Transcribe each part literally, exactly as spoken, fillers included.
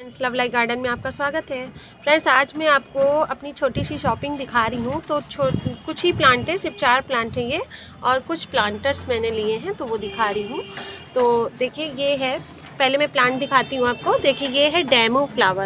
Friends, love like garden में आपका स्वागत है। फ्रेंड्स, आज मैं आपको अपनी छोटी सी शॉपिंग दिखा रही हूँ। तो कुछ ही प्लांट है, सिर्फ चार प्लांट हैं ये, और कुछ प्लांटर्स मैंने लिए हैं तो वो दिखा रही हूँ। तो देखिए, ये है, पहले मैं प्लांट दिखाती हूँ आपको। देखिए, ये है डेमो फ्लावर।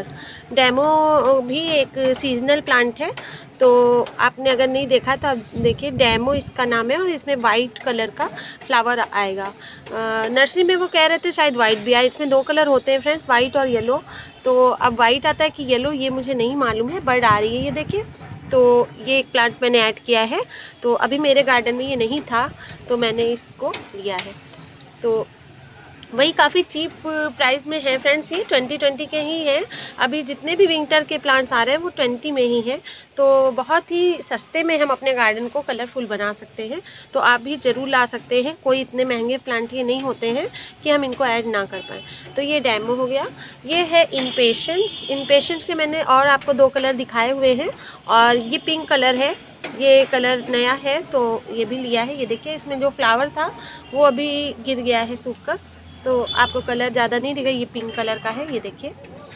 डेमो भी एक सीजनल प्लांट है, तो आपने अगर नहीं देखा तो आप देखिए, डेमो इसका नाम है और इसमें वाइट कलर का फ्लावर आएगा। नर्सरी में वो कह रहे थे शायद वाइट भी आए। इसमें दो कलर होते हैं फ्रेंड्स, वाइट और येलो। तो अब वाइट आता है कि येलो, ये मुझे नहीं मालूम है। बर्ड आ रही है, ये देखिए। तो ये एक प्लांट मैंने ऐड किया है। तो अभी मेरे गार्डन में ये नहीं था तो मैंने इसको लिया है। तो वही काफ़ी चीप प्राइस में है फ्रेंड्स, ये ट्वेंटी ट्वेंटी के ही हैं। अभी जितने भी विंटर के प्लांट्स आ रहे हैं वो ट्वेंटी में ही हैं। तो बहुत ही सस्ते में हम अपने गार्डन को कलरफुल बना सकते हैं। तो आप भी ज़रूर ला सकते हैं। कोई इतने महंगे प्लांट ये नहीं होते हैं कि हम इनको ऐड ना कर पाएँ। तो ये डेमो हो गया। ये है इम्पेशेंस। इम्पेशेंस के मैंने और आपको दो कलर दिखाए हुए हैं, और ये पिंक कलर है। ये कलर नया है तो ये भी लिया है। ये देखिए, इसमें जो फ्लावर था वो अभी गिर गया है सूख कर, तो आपको कलर ज़्यादा नहीं दिखेगा। ये पिंक कलर का है, ये देखिए।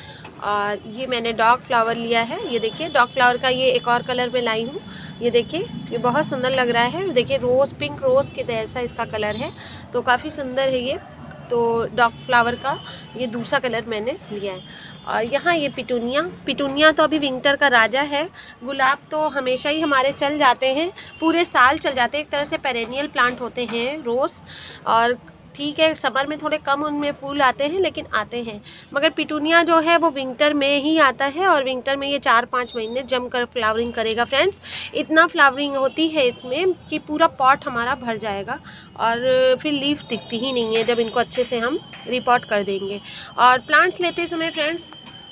और ये मैंने डॉग फ्लावर लिया है। ये देखिए, डॉग फ्लावर का ये एक और कलर में लाई हूँ। ये देखिए, ये बहुत सुंदर लग रहा है। देखिए, रोज़, पिंक रोज़ के जैसा इसका कलर है, तो काफ़ी सुंदर है ये। तो डॉग फ्लावर का ये दूसरा कलर मैंने लिया है। और यहाँ ये पिटूनिया। पिटूनिया तो अभी विंटर का राजा है। गुलाब तो हमेशा ही हमारे चल जाते हैं, पूरे साल चल जाते हैं। एक तरह से पेरेनियल प्लांट होते हैं रोज़। और ठीक है, समर में थोड़े कम उनमें फूल आते हैं, लेकिन आते हैं। मगर पिटूनिया जो है वो विंटर में ही आता है, और विंटर में ये चार पाँच महीने जमकर फ्लावरिंग करेगा फ्रेंड्स। इतना फ्लावरिंग होती है इसमें कि पूरा पॉट हमारा भर जाएगा, और फिर लीफ दिखती ही नहीं है जब इनको अच्छे से हम रिपॉट कर देंगे। और प्लांट्स लेते समय फ्रेंड्स,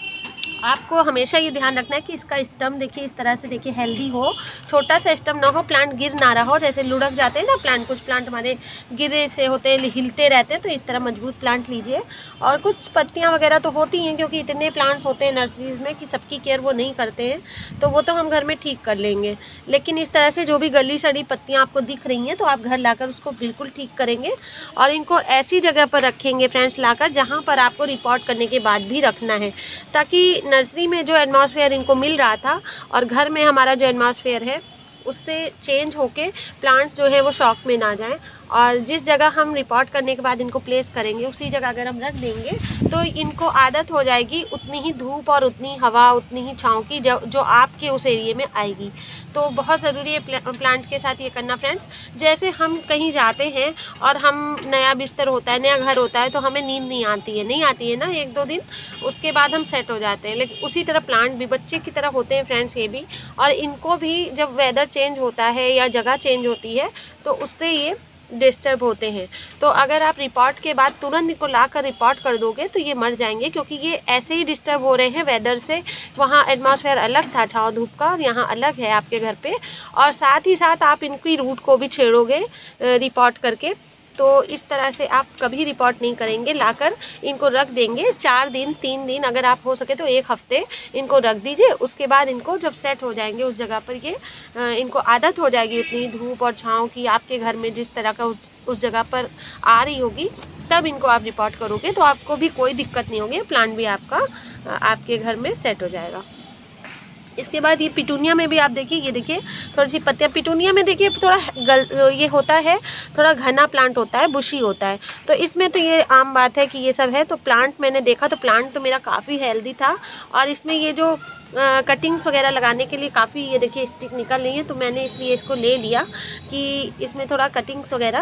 आपको हमेशा ये ध्यान रखना है कि इसका स्टम देखिए, इस तरह से देखिए, हेल्दी हो, छोटा सा स्टम ना हो, प्लांट गिर ना रहा हो। जैसे लुढ़क जाते हैं ना प्लांट, कुछ प्लांट हमारे गिरे से होते हैं, हिलते रहते हैं। तो इस तरह मजबूत प्लांट लीजिए। और कुछ पत्तियां वगैरह तो होती हैं, क्योंकि इतने प्लांट्स होते हैं नर्सरीज़ में कि सबकी केयर वो नहीं करते हैं, तो वो तो हम घर में ठीक कर लेंगे। लेकिन इस तरह से जो भी गली सड़ी पत्तियाँ आपको दिख रही हैं, तो आप घर लाकर उसको बिल्कुल ठीक करेंगे, और इनको ऐसी जगह पर रखेंगे फ्रेंड्स लाकर जहाँ पर आपको रिपोर्ट करने के बाद भी रखना है, ताकि नर्सरी में जो एटमॉस्फेयर इनको मिल रहा था और घर में हमारा जो एटमॉस्फेयर है उससे चेंज होके प्लांट्स जो है वो शॉक में ना जाएं। और जिस जगह हम रिपोर्ट करने के बाद इनको प्लेस करेंगे, उसी जगह अगर हम रख देंगे तो इनको आदत हो जाएगी उतनी ही धूप और उतनी हवा, उतनी ही छाँव की जो जो आपके उस एरिए में आएगी। तो बहुत ज़रूरी है प्लांट के साथ ये करना फ्रेंड्स। जैसे हम कहीं जाते हैं और हम, नया बिस्तर होता है, नया घर होता है, तो हमें नींद नहीं आती है नहीं आती है ना एक दो दिन, उसके बाद हम सेट हो जाते हैं। लेकिन उसी तरह प्लांट भी बच्चे की तरह होते हैं फ्रेंड्स, ये भी। और इनको भी जब वेदर चेंज होता है या जगह चेंज होती है तो उससे ये डिस्टर्ब होते हैं। तो अगर आप रिपोर्ट के बाद तुरंत इनको ला कर रिपोर्ट कर दोगे तो ये मर जाएंगे, क्योंकि ये ऐसे ही डिस्टर्ब हो रहे हैं वेदर से। वहाँ एटमॉस्फेयर अलग था छाँव धूप का, और यहाँ अलग है आपके घर पे। और साथ ही साथ आप इनकी रूट को भी छेड़ोगे रिपोर्ट करके, तो इस तरह से आप कभी रिपोर्ट नहीं करेंगे। लाकर इनको रख देंगे चार दिन, तीन दिन, अगर आप हो सके तो एक हफ्ते इनको रख दीजिए। उसके बाद इनको जब सेट हो जाएंगे उस जगह पर, ये इनको आदत हो जाएगी उतनी धूप और छाँव की आपके घर में जिस तरह का उस उस जगह पर आ रही होगी, तब इनको आप रिपोर्ट करोगे तो आपको भी कोई दिक्कत नहीं होगी। प्लांट भी आपका आपके घर में सेट हो जाएगा। इसके बाद ये पिटूनिया में भी आप देखिए, ये देखिए थोड़ी सी पत्तियाँ। पिटूनिया में देखिए थोड़ा गल ये होता है, थोड़ा घना प्लांट होता है, बुशी होता है। तो इसमें तो ये आम बात है कि ये सब है। तो प्लांट मैंने देखा तो प्लांट तो मेरा काफ़ी हेल्दी था, और इसमें ये जो आ, कटिंग्स वगैरह लगाने के लिए काफ़ी, ये देखिए स्टिक निकल रही है, तो मैंने इसलिए इसको ले लिया कि इसमें थोड़ा कटिंग्स वगैरह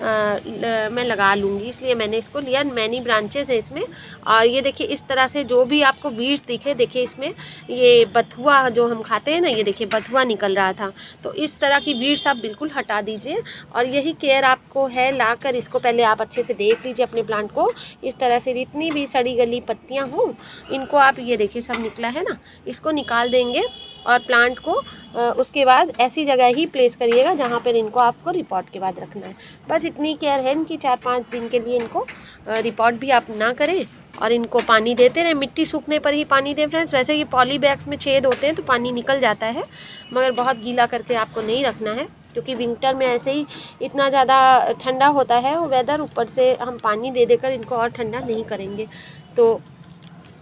मैं लगा लूँगी, इसलिए मैंने इसको लिया। मैनी ब्रांचेस है इसमें। और ये देखिए, इस तरह से जो भी आपको बीड्स दिखे, देखिए इसमें ये बथुआ जो हम खाते हैं ना, ये देखिए बथुआ निकल रहा था। तो इस तरह की बीड्स आप बिल्कुल हटा दीजिए, और यही केयर आपको है। लाकर इसको पहले आप अच्छे से देख लीजिए अपने प्लांट को। इस तरह से जितनी भी सड़ी गली पत्तियां हों, इनको आप, ये देखिए सब निकला है ना, इसको निकाल देंगे। और प्लांट को उसके बाद ऐसी जगह ही प्लेस करिएगा जहाँ पर इनको आपको रिपोर्ट के बाद रखना है। बस इतनी केयर है इनकी। चार पाँच दिन के लिए इनको रिपोर्ट भी आप ना करें, और इनको पानी देते रहें। मिट्टी सूखने पर ही पानी दें फ्रेंड्स। वैसे ये पॉली बैग्स में छेद होते हैं तो पानी निकल जाता है, मगर बहुत गीला करके आपको नहीं रखना है, क्योंकि विंटर में ऐसे ही इतना ज़्यादा ठंडा होता है वो वेदर, ऊपर से हम पानी दे देकर इनको और ठंडा नहीं करेंगे। तो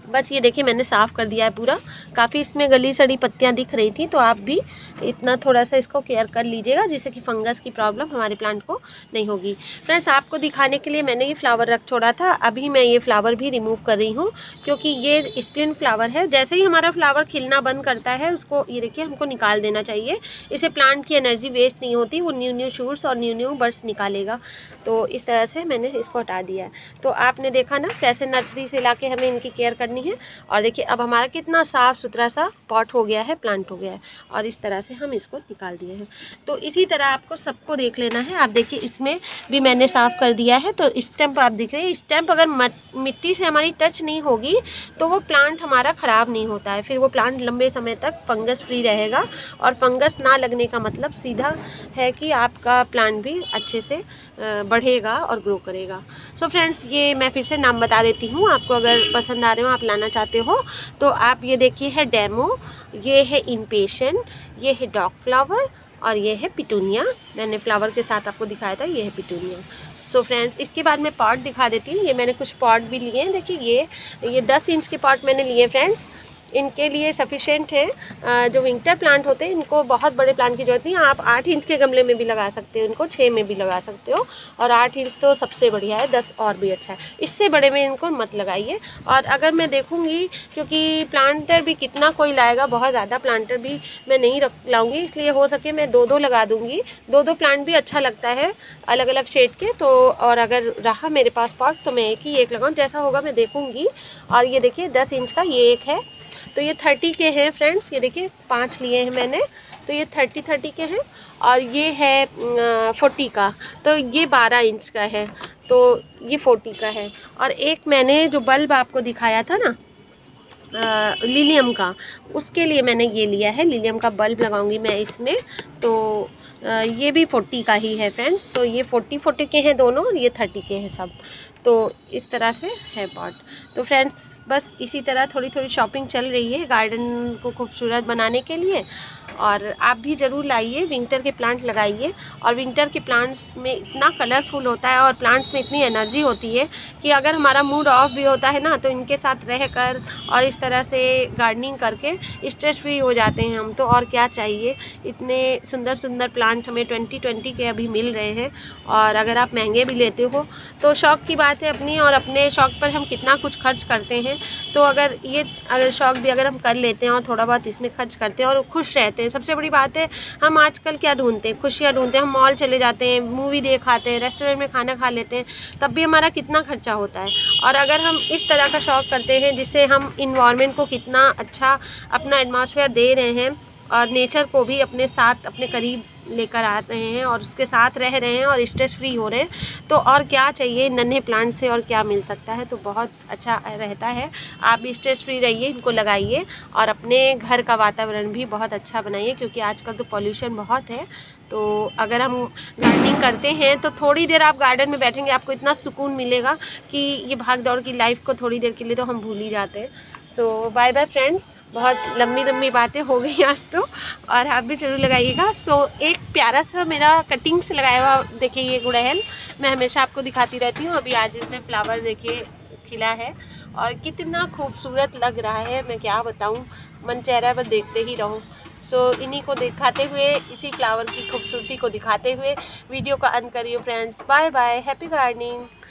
बस ये देखिए मैंने साफ़ कर दिया है पूरा। काफ़ी इसमें गली सड़ी पत्तियां दिख रही थी, तो आप भी इतना थोड़ा सा इसको केयर कर लीजिएगा जिससे कि फंगस की प्रॉब्लम हमारे प्लांट को नहीं होगी। फ्रेंड्स, आपको दिखाने के लिए मैंने ये फ्लावर रख छोड़ा था, अभी मैं ये फ्लावर भी रिमूव कर रही हूँ क्योंकि ये स्प्लिन फ्लावर है। जैसे ही हमारा फ्लावर खिलना बंद करता है उसको ये देखिए हमको निकाल देना चाहिए। इससे प्लांट की एनर्जी वेस्ट नहीं होती, वो न्यू न्यू शूट्स और न्यू न्यू बर्ड्स निकालेगा। तो इस तरह से मैंने इसको हटा दिया है। तो आपने देखा ना कैसे नर्सरी से ला के हमें इनकी केयर करनी है। और देखिए अब हमारा कितना साफ़ सुथरा सा पॉट हो गया है, प्लांट हो गया है, और इस तरह से हम इसको निकाल दिए हैं। तो इसी तरह आपको सबको देख लेना है। आप देखिए इसमें भी मैंने साफ़ कर दिया है। तो स्टेम्प आप दिख रहे हैं, स्टेम्प अगर मिट्टी से हमारी टच नहीं होगी तो वो प्लांट हमारा ख़राब नहीं होता है, फिर वो प्लांट लंबे समय तक फंगस फ्री रहेगा। और फंगस ना लगने का मतलब सीधा है कि आपका प्लांट भी अच्छे से बढ़ेगा और ग्रो करेगा। सो फ्रेंड्स, ये मैं फिर से नाम बता देती हूँ, आपको अगर पसंद आ रहे हो, आप लाना चाहते हो तो आप ये देखिए है डेमो, ये है इम्पेशन, ये है डॉग फ्लावर और ये है पिटूनिया। मैंने फ्लावर के साथ आपको दिखाया था, ये है पिटूनिया। सो so फ्रेंड्स, इसके बाद मैं पॉट दिखा देती हूँ। ये मैंने कुछ पॉट भी लिए हैं। देखिए ये ये दस इंच के पॉट मैंने लिए फ्रेंड्स। इनके लिए सफिशेंट है। जो विंटर प्लांट होते हैं इनको बहुत बड़े प्लांट की जरूरत नहीं है। आप आठ इंच के गमले में भी लगा सकते हो, इनको छः में भी लगा सकते हो, और आठ इंच तो सबसे बढ़िया है, दस और भी अच्छा है। इससे बड़े में इनको मत लगाइए। और अगर मैं देखूंगी, क्योंकि प्लांटर भी कितना कोई लाएगा, बहुत ज़्यादा प्लांटर भी मैं नहीं रख लाऊंगी, इसलिए हो सके मैं दो दो लगा दूंगी। दो दो प्लांट भी अच्छा लगता है अलग अलग शेड के। तो और अगर रहा मेरे पास पॉट तो मैं एक ही एक लगाऊँ, जैसा होगा मैं देखूंगी। और ये देखिए दस इंच का ये एक है, तो ये थर्टी के हैं फ्रेंड्स। ये देखिए पांच लिए हैं मैंने, तो ये थर्टी थर्टी के हैं। और ये है फोर्टी का, तो ये बारह इंच का है, तो ये फोर्टी का है। और एक मैंने जो बल्ब आपको दिखाया था ना लिलियम का, उसके लिए मैंने ये लिया है। लिलियम का बल्ब लगाऊंगी मैं इसमें, तो आ, ये भी फोर्टी का ही है फ्रेंड्स। तो ये फोर्टी फोर्टी के हैं दोनों, ये थर्टी के हैं सब। तो इस तरह से है पॉट। तो फ्रेंड्स, बस इसी तरह थोड़ी थोड़ी शॉपिंग चल रही है गार्डन को खूबसूरत बनाने के लिए। और आप भी ज़रूर लाइए, विंटर के प्लांट लगाइए। और विंटर के प्लांट्स में इतना कलरफुल होता है और प्लांट्स में इतनी एनर्जी होती है कि अगर हमारा मूड ऑफ भी होता है ना, तो इनके साथ रहकर और इस तरह से गार्डनिंग करके स्ट्रेस फ्री हो जाते हैं हम। तो और क्या चाहिए, इतने सुंदर सुंदर प्लांट हमें ट्वेंटी ट्वेंटी के अभी मिल रहे हैं। और अगर आप महंगे भी लेते हो तो शौक़ की बात है अपनी, और अपने शौक़ पर हम कितना कुछ खर्च करते हैं। तो अगर ये अगर शौक़ भी अगर हम कर लेते हैं और थोड़ा बहुत इसमें खर्च करते हैं और खुश रहते हैं, सबसे बड़ी बात है। हम आजकल क्या ढूंढते हैं, खुशियाँ ढूंढते हैं। हम मॉल चले जाते हैं, मूवी देख आते हैं, रेस्टोरेंट में खाना खा लेते हैं, तब भी हमारा कितना खर्चा होता है। और अगर हम इस तरह का शौक़ करते हैं जिससे हम इन्वायरमेंट को कितना अच्छा अपना एटमॉस्फेयर दे रहे हैं और नेचर को भी अपने साथ अपने करीब लेकर आ रहे हैं और उसके साथ रह रहे हैं और स्ट्रेस फ्री हो रहे हैं, तो और क्या चाहिए नन्हे प्लांट से, और क्या मिल सकता है। तो बहुत अच्छा रहता है। आप भी स्ट्रेस फ्री रहिए, इनको लगाइए और अपने घर का वातावरण भी बहुत अच्छा बनाइए, क्योंकि आजकल तो पॉल्यूशन बहुत है। तो अगर हम गार्डनिंग करते हैं तो थोड़ी देर आप गार्डन में बैठेंगे, आपको इतना सुकून मिलेगा कि ये भाग दौड़ की लाइफ को थोड़ी देर के लिए तो हम भूल ही जाते हैं। सो बाय बाय फ्रेंड्स, बहुत लंबी लंबी बातें हो गई आज तो, और आप भी जरूर लगाइएगा। सो एक प्यारा सा मेरा कटिंग से लगाया हुआ देखिए ये गुड़हल मैं हमेशा आपको दिखाती रहती हूँ। अभी आज इसमें फ्लावर देखिए खिला है और कितना खूबसूरत लग रहा है, मैं क्या बताऊँ, मन चेहरा पर देखते ही रहूँ। सो इन्हीं को दिखाते हुए, इसी फ्लावर की खूबसूरती को दिखाते हुए वीडियो का अंत करिए friends. Bye bye, happy gardening.